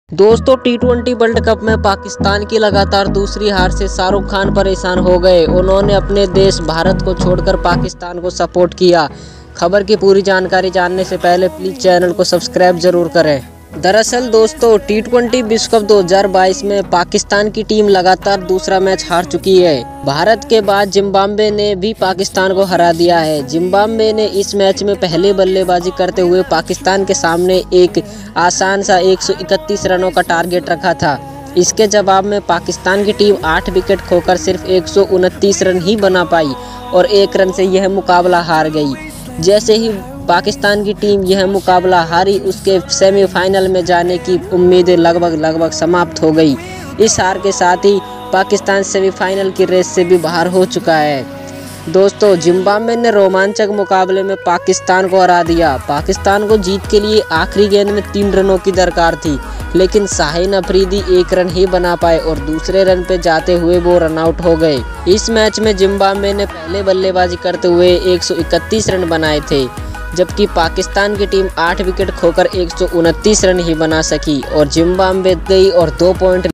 दोस्तों टी20 world cup में पाकिस्तान की लगातार दूसरी हार से शाहरुख खान परेशान हो गए। उन्होंने अपने देश भारत को छोड़कर पाकिस्तान को सपोर्ट किया। खबर की पूरी जानकारी जानने से पहले प्लीज़ चैनल को सब्सक्राइब जरूर करें। दरअसल दोस्तों टी20 विश्व कप 2022 में पाकिस्तान की टीम लगातार दूसरा मैच हार चुकी है। भारत के बाद जिम्बाब्वे ने भी पाकिस्तान को हरा दिया है। जिम्बाब्वे ने इस मैच में पहले बल्लेबाजी करते हुए पाकिस्तान के सामने एक आसान सा 131 रनों का टारगेट रखा था। इसके जवाब में पाकिस्तान की टीम 8 विकेट खोकर सिर्फ 129 रन ही बना पाई और 1 रन से यह मुकाबला हार गई। जैसे ही पाकिस्तान की टीम यह मुकाबला हारी, उसके सेमीफाइनल में जाने की उम्मीदें लगभग समाप्त हो गई। इस हार के साथ ही पाकिस्तान सेमीफाइनल की रेस से भी बाहर हो चुका है। दोस्तों जिम्बाब्वे ने रोमांचक मुकाबले में पाकिस्तान को हरा दिया। पाकिस्तान को जीत के लिए आखिरी गेंद में 3 रनों की दरकार थी, लेकिन शाहीन अफरीदी 1 रन ही बना पाए और दूसरे रन पे जाते हुए वो रन आउट हो गए। इस मैच में जिम्बाब्वे ने पहले बल्लेबाजी करते हुए 131 रन बनाए थे, जबकि पाकिस्तान की टीम 8 विकेट खोकर 129 रन ही बना सकी और जिम्बाब्वे गई और 2 पॉइंट